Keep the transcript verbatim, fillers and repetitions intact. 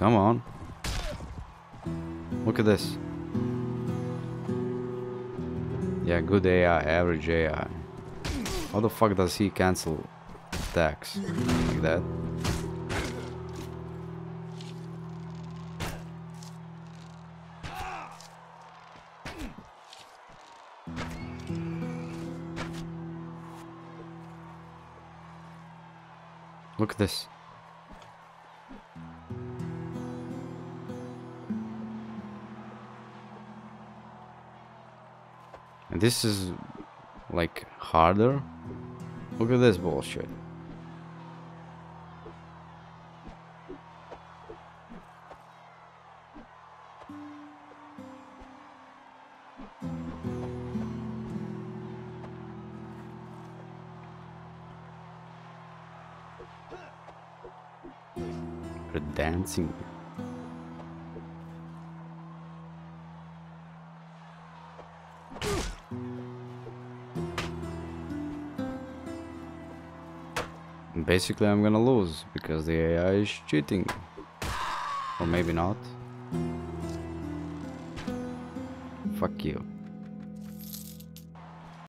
Come on. Look at this. Yeah, good A I, average A I. How the fuck does he cancel attacks? Like that? Look at this. And this is like harder. Look at this bullshit. They're dancing. Basically, I'm gonna lose because the A I is cheating. Or maybe not. Fuck you.